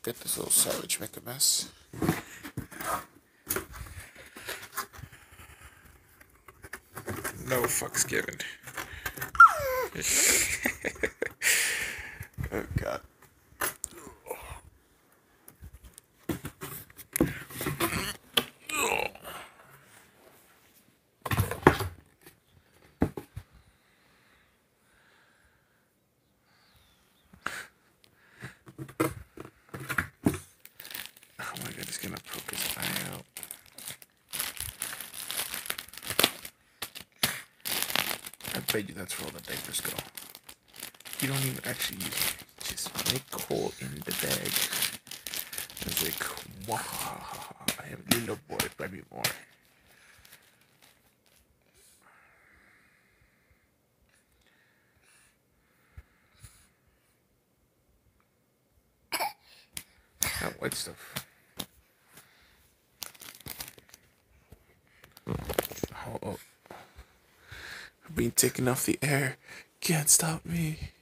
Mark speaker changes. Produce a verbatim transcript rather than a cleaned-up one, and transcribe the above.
Speaker 1: Look at this little savage make a mess. No fucks given. Oh god. Oh my god, he's gonna poke his eye out. I bet you that's where all the diapers go. You don't even actually use it. Just make hole in the bag. It's like, wow, I am a little boy, buy me more. That white stuff. Oh, oh. I'm being taken off the air. Can't stop me.